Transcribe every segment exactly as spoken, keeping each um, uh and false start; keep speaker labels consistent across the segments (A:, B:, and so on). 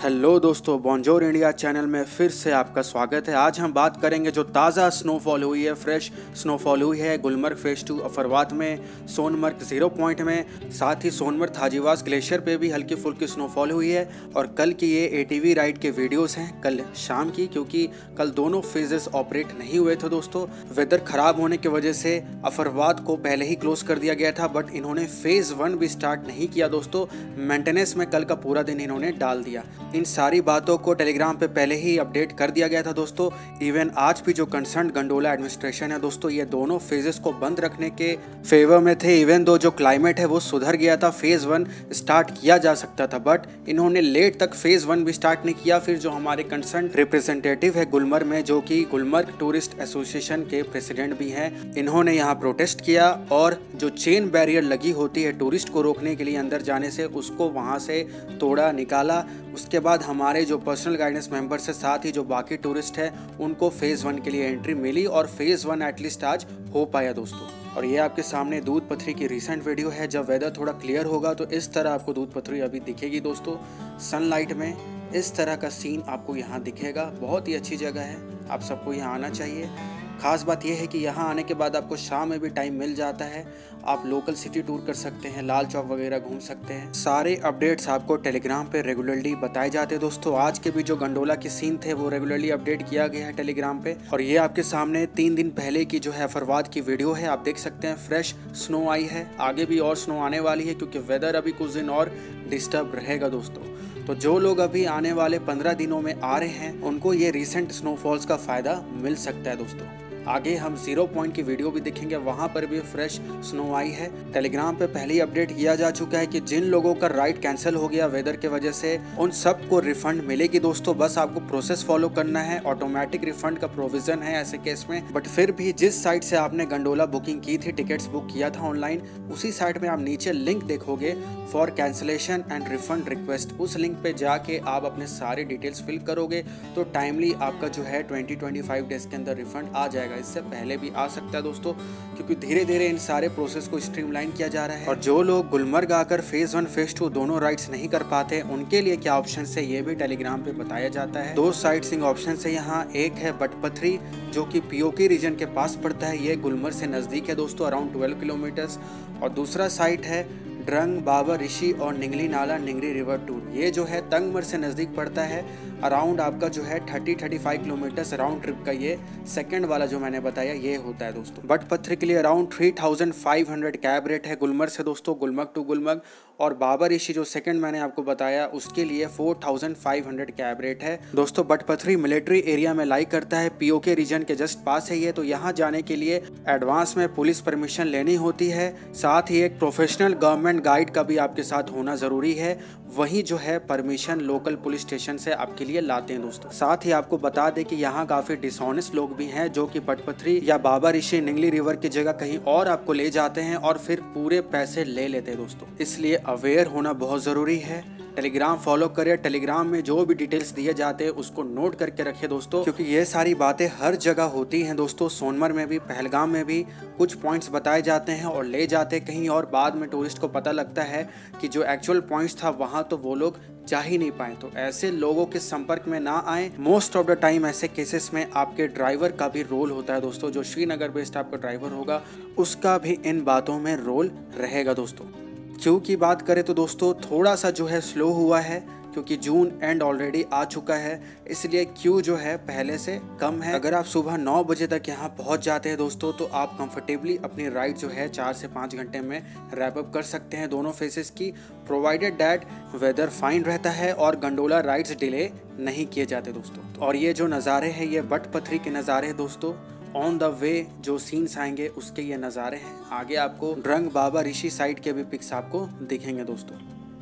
A: Hello दोस्तों, bonjour India channel में फिर से आपका स्वागत है। आज हम बात करेंगे जो ताज़ा स्नोफॉल हुई है, फ्रेश स्नोफॉल हुई है गुलमर्ग फेज टू अफरवात में, सोनमर्ग जीरो पॉइंट में, साथ ही सोनमर्ग हाजीवास ग्लेशियर पे भी हल्की फुल्की स्नोफॉल हुई है। और कल की ये एटीवी राइड के वीडियोस हैं कल शाम की, क्योंकि कल दोनों फेजेस ऑपरेट नहीं हुए थे दोस्तों। वेदर खराब होने की वजह से अफरवात को पहले ही क्लोज कर दिया गया था, बट इन्होंने फेज वन भी स्टार्ट नहीं किया दोस्तों। मेंटेनेंस में कल का पूरा दिन इन्होंने डाल दिया। इन सारी बातों को टेलीग्राम पे पहले ही अपडेट कर दिया गया था दोस्तों। इवन आज भी जो कंसर्न गंडोला एडमिनिस्ट्रेशन है दोस्तों, ये दोनों फेजेस को बंद रखने के फेवर में थे। इवन दो जो क्लाइमेट है वो सुधर गया था, फेज वन स्टार्ट किया जा सकता था, बट इन्होंने लेट तक फेज वन भी स्टार्ट नहीं किया। फिर जो हमारे कंसर्न रिप्रेजेंटेटिव है गुलमर्ग में, जो कि गुलमर्ग टूरिस्ट एसोसिएशन के प्रेसिडेंट भी हैं, इन्होंने यहाँ प्रोटेस्ट किया और जो चेन बैरियर लगी होती है टूरिस्ट को रोकने के लिए अंदर जाने से, उसको वहाँ से तोड़ा निकाला। उसके बाद हमारे जो पर्सनल गाइडेंस मेंबर्स है, साथ ही जो बाकी टूरिस्ट है, उनको फेज़ वन के लिए एंट्री मिली और फेज़ वन एटलीस्ट आज हो पाया दोस्तों। और ये आपके सामने दूध पथरी की रिसेंट वीडियो है। जब वेदर थोड़ा क्लियर होगा तो इस तरह आपको दूध पथरी अभी दिखेगी दोस्तों। सनलाइट में इस तरह का सीन आपको यहाँ दिखेगा। बहुत ही अच्छी जगह है, आप सबको यहाँ आना चाहिए। खास बात यह है कि यहाँ आने के बाद आपको शाम में भी टाइम मिल जाता है, आप लोकल सिटी टूर कर सकते हैं, लाल चौक वगैरह घूम सकते हैं। सारे अपडेट्स आपको टेलीग्राम पे रेगुलरली बताए जाते हैं दोस्तों। आज के भी जो गंडोला के सीन थे वो रेगुलरली अपडेट किया गया है टेलीग्राम पे। और ये आपके सामने तीन दिन पहले की जो है अफरवात की वीडियो है, आप देख सकते हैं फ्रेश स्नो आई है। आगे भी और स्नो आने वाली है, क्योंकि वेदर अभी कुछ दिन और डिस्टर्ब रहेगा दोस्तों। तो जो लोग अभी आने वाले पंद्रह दिनों में आ रहे हैं, उनको ये रिसेंट स्नोफॉल्स का फायदा मिल सकता है दोस्तों। आगे हम जीरो पॉइंट की वीडियो भी देखेंगे, वहां पर भी फ्रेश स्नो आई है। टेलीग्राम पे पहले ही अपडेट किया जा चुका है कि जिन लोगों का राइड कैंसिल हो गया वेदर के वजह से, उन सबको रिफंड मिलेगी दोस्तों। बस आपको प्रोसेस फॉलो करना है, ऑटोमेटिक रिफंड का प्रोविजन है ऐसे केस में। बट फिर भी जिस साइट से आपने गंडोला बुकिंग की थी, टिकट्स बुक किया था ऑनलाइन, उसी साइट में आप नीचे लिंक देखोगे for cancellation and refund request. उस लिंक पे जाके आप अपने सारे डिटेल्स फिल करोगे तो टाइमली आपका जो है ट्वेंटी ट्वेंटी फाइव डेज के अंदर रिफंड आ जाएगा। इससे पहले भी आ सकता है दोस्तों, क्योंकि धीरे धीरे इन सारे प्रोसेस को स्ट्रीमलाइन किया जा रहा है। और जो लोग गुलमर्ग आकर फेज वन फेज टू दोनों राइड्स नहीं कर पाते, उनके लिए क्या ऑप्शन है ये भी टेलीग्राम पे बताया जाता है। दो साइटसीइंग ऑप्शन है यहाँ। एक है बटपथरी, जो कि पीओके रीजन के पास पड़ता है, ये गुलमर्ग से नजदीक है दोस्तों, अराउंड ट्वेल्व किलोमीटर्स। और दूसरा साइट है ड्रंग बाबा ऋषि और निंगली नाला निंगरी रिवर टूर, ये जो है तंगमर से नज़दीक पड़ता है। अराउंड आपका जो है thirty thirty five kilometres round trip का ये सेकंड वाला जो मैंने बताया ये होता है दोस्तों। बटपथरी के लिए around three thousand five hundred cab rate है गुलमर्ग से दोस्तों, गुलमर्ग टू गुलमर्ग। और बाबा ऋषि जो सेकंड मैंने आपको बताया, उसके लिए four thousand five hundred cab rate है दोस्तों। बटपथरी मिलिट्री एरिया में लाई करता है, पीओके रीजन के जस्ट पास है ये। तो यहाँ जाने के लिए एडवांस में पुलिस परमिशन लेनी होती है, साथ ही एक प्रोफेशनल गवर्नमेंट गाइड का भी आपके साथ होना जरूरी है। वही जो है परमिशन लोकल पुलिस स्टेशन से आपके लिए लाते हैं दोस्तों। साथ ही आपको बता दें कि यहाँ काफी डिसऑनेस्ट लोग भी हैं, जो कि बटपथरी या बाबा ऋषि निंगली रिवर की जगह कहीं और आपको ले जाते हैं और फिर पूरे पैसे ले लेते हैं दोस्तों। इसलिए अवेयर होना बहुत जरूरी है। टेलीग्राम फॉलो करें, टेलीग्राम में जो भी डिटेल्स दिए जाते हैं उसको नोट करके रखें दोस्तों, क्योंकि ये सारी बातें हर जगह होती हैं दोस्तों। सोनमर्ग में भी, पहलगाम में भी कुछ पॉइंट्स बताए जाते हैं और ले जाते कहीं और, बाद में टूरिस्ट को पता लगता है कि जो एक्चुअल पॉइंट्स था वहाँ तो वो लोग जा ही नहीं पाए। तो ऐसे लोगों के संपर्क में ना आए। मोस्ट ऑफ द टाइम ऐसे केसेस में आपके ड्राइवर का भी रोल होता है दोस्तों। जो श्रीनगर बेस्ड आपका ड्राइवर होगा, उसका भी इन बातों में रोल रहेगा दोस्तों। क्यू की बात करें तो दोस्तों थोड़ा सा जो है स्लो हुआ है, क्योंकि जून एंड ऑलरेडी आ चुका है, इसलिए क्यू जो है पहले से कम है। अगर आप सुबह नौ बजे तक यहाँ पहुँच जाते हैं दोस्तों, तो आप कंफर्टेबली अपनी राइड जो है चार से पाँच घंटे में रैप अप कर सकते हैं दोनों फेसेस की, प्रोवाइडेड दैट वेदर फाइन रहता है और गंडोला राइड्स डिले नहीं किए जाते दोस्तों। और ये जो नज़ारे हैं ये बटपथरी के नज़ारे हैं दोस्तों। ऑन द वे जो सीन्स आएंगे उसके ये नज़ारे हैं। आगे आपको ड्रंग बाबा ऋषि साइड के भी पिक्स आपको दिखेंगे दोस्तों।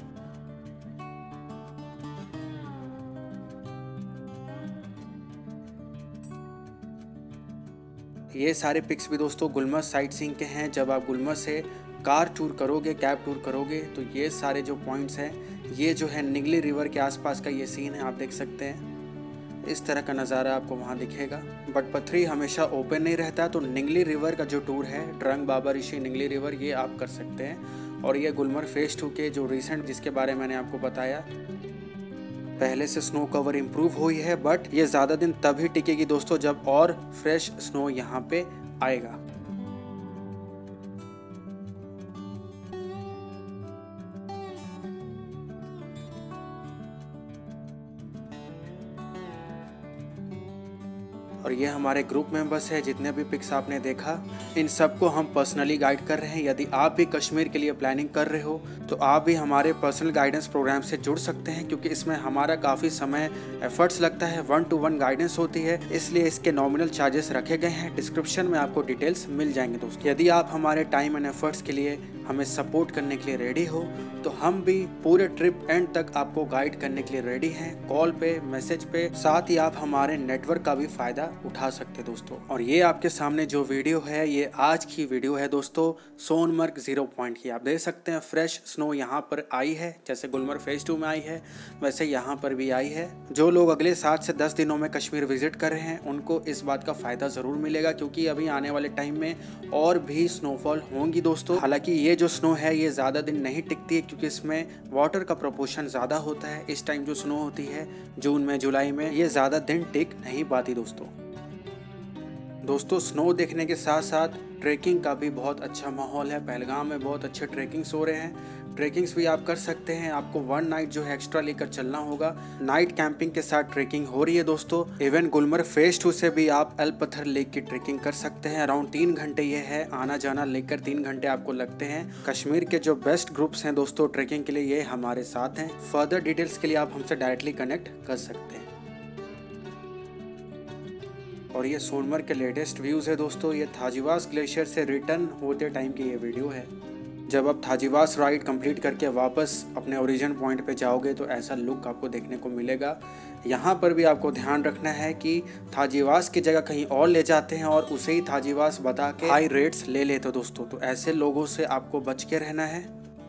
A: ये सारे पिक्स भी दोस्तों गुलमर्ग साइट सीइंग के हैं। जब आप गुलमर्ग से कार टूर करोगे, कैब टूर करोगे, तो ये सारे जो पॉइंट्स हैं, ये जो है निंगली रिवर के आसपास का ये सीन है, आप देख सकते हैं। इस तरह का नज़ारा आपको वहाँ दिखेगा। बटपथरी हमेशा ओपन नहीं रहता, तो निंगली रिवर का जो टूर है, ड्रंग बाबा ऋषि निंगली रिवर, ये आप कर सकते हैं। और ये गुलमर्ग फेज टू के जो रिसेंट जिसके बारे में मैंने आपको बताया, पहले से स्नो कवर इम्प्रूव हुई है, बट ये ज़्यादा दिन तभी टिकेगी दोस्तों जब और फ्रेश स्नो यहाँ पे आएगा। और ये हमारे ग्रुप मेंबर्स है, जितने भी पिक्स आपने देखा इन सबको हम पर्सनली गाइड कर रहे हैं। यदि आप भी कश्मीर के लिए प्लानिंग कर रहे हो तो आप भी हमारे पर्सनल गाइडेंस प्रोग्राम से जुड़ सकते हैं, क्योंकि इसमें हमारा काफ़ी समय एफर्ट्स लगता है, वन टू वन गाइडेंस होती है, इसलिए इसके नॉमिनल चार्जेस रखे गए हैं। डिस्क्रिप्शन में आपको डिटेल्स मिल जाएंगे दोस्तों। यदि आप हमारे टाइम एंड एफर्ट्स के लिए हमें सपोर्ट करने के लिए रेडी हो तो हम भी पूरे ट्रिप एंड तक आपको गाइड करने के लिए रेडी हैं, कॉल पे, मैसेज पे। साथ ही आप हमारे नेटवर्क का भी फायदा उठा सकते हैं दोस्तों। और ये आपके सामने जो वीडियो है ये आज की वीडियो है दोस्तों, सोनमर्ग जीरो पॉइंट की। आप देख सकते हैं फ्रेश स्नो यहाँ पर आई है, जैसे गुलमर्ग फेज टू में आई है वैसे यहाँ पर भी आई है। जो लोग अगले सात से दस दिनों में कश्मीर विजिट कर रहे हैं उनको इस बात का फायदा जरूर मिलेगा, क्योंकि अभी आने वाले टाइम में और भी स्नोफॉल होंगी दोस्तों। हालांकि ये जो स्नो है ये ज़्यादा दिन नहीं टिकती है, क्योंकि इसमें वाटर का प्रोपोर्शन ज़्यादा होता है। इस टाइम जो स्नो होती है जून में, जुलाई में, ये ज़्यादा दिन टिक नहीं पाती दोस्तों। दोस्तों स्नो देखने के साथ साथ ट्रैकिंग का भी बहुत अच्छा माहौल है। पहलगाम में बहुत अच्छे ट्रैकिंग्स हो रहे हैं, ट्रैकिंग्स भी आप कर सकते हैं। आपको वन नाइट जो है एक्स्ट्रा लेकर चलना होगा। नाइट कैंपिंग के साथ ट्रैकिंग हो रही है दोस्तों। इवन गुलमर्ग फेज टू से भी आप अल पत्थर लेक की ट्रैकिंग कर सकते हैं। अराउंड तीन घंटे ये है, आना जाना लेकर तीन घंटे आपको लगते हैं। कश्मीर के जो बेस्ट ग्रुप्स हैं दोस्तों ट्रैकिंग के लिए, ये हमारे साथ हैं। फर्दर डिटेल्स के लिए आप हमसे डायरेक्टली कनेक्ट कर सकते हैं। और ये सोनमर्ग के लेटेस्ट व्यूज़ है दोस्तों। ये थाजीवास ग्लेशियर से रिटर्न होते टाइम की ये वीडियो है। जब आप थाजीवास राइड कंप्लीट करके वापस अपने ओरिजिन पॉइंट पे जाओगे तो ऐसा लुक आपको देखने को मिलेगा। यहाँ पर भी आपको ध्यान रखना है कि थाजीवास की जगह कहीं और ले जाते हैं और उसे ही थाजीवास बता के हाई रेट्स ले लेते हो दोस्तों, तो ऐसे लोगों से आपको बच के रहना है।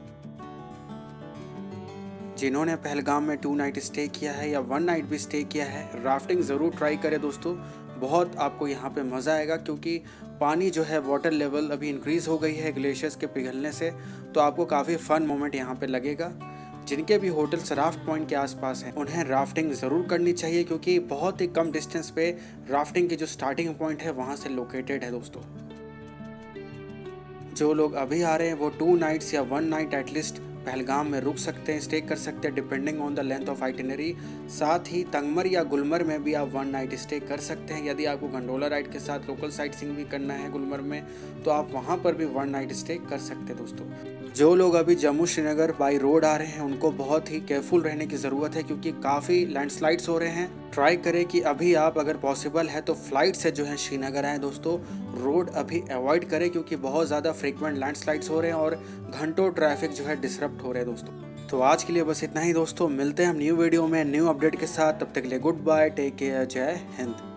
A: जिन्होंने पहलगाम में टू नाइट स्टे किया है या वन नाइट भी स्टे किया है, राफ्टिंग ज़रूर ट्राई करें दोस्तों। बहुत आपको यहाँ पे मज़ा आएगा, क्योंकि पानी जो है वाटर लेवल अभी इंक्रीज़ हो गई है ग्लेशियर्स के पिघलने से, तो आपको काफ़ी फ़न मोमेंट यहाँ पे लगेगा। जिनके भी होटल्स राफ्ट पॉइंट के आसपास हैं उन्हें राफ्टिंग ज़रूर करनी चाहिए, क्योंकि बहुत ही कम डिस्टेंस पे राफ्टिंग की जो स्टार्टिंग पॉइंट है वहाँ से लोकेटेड है दोस्तों। जो लोग अभी आ रहे हैं वो टू नाइट्स या वन नाइट एटलीस्ट पहलगाम में रुक सकते हैं, स्टे कर सकते हैं depending on the length of itinerary. साथ ही तंगमर या गुलमर्ग में भी आप वन नाइट स्टे कर सकते हैं। यदि आपको गंडोला राइड के साथ लोकल साइट सीइंग भी करना है गुलमर्ग में तो आप वहां पर भी वन नाइट स्टे कर सकते हैं दोस्तों। जो लोग अभी जम्मू श्रीनगर बाई रोड आ रहे हैं उनको बहुत ही केयरफुल रहने की ज़रूरत है, क्योंकि काफ़ी लैंडस्लाइड्स हो रहे हैं। ट्राई करें कि अभी आप अगर पॉसिबल है तो फ्लाइट से जो है श्रीनगर आए दोस्तों। रोड अभी अवॉइड करें, क्योंकि बहुत ज़्यादा फ्रीक्वेंट लैंडस्लाइड्स हो रहे हैं और घंटों ट्रैफिक जो है डिसरप्ट हो रहे हैं दोस्तों। तो आज के लिए बस इतना ही दोस्तों, मिलते हैं हम न्यू वीडियो में न्यू अपडेट के साथ। तब तक के लिए गुड बाय, टेक केयर, जय हिंद।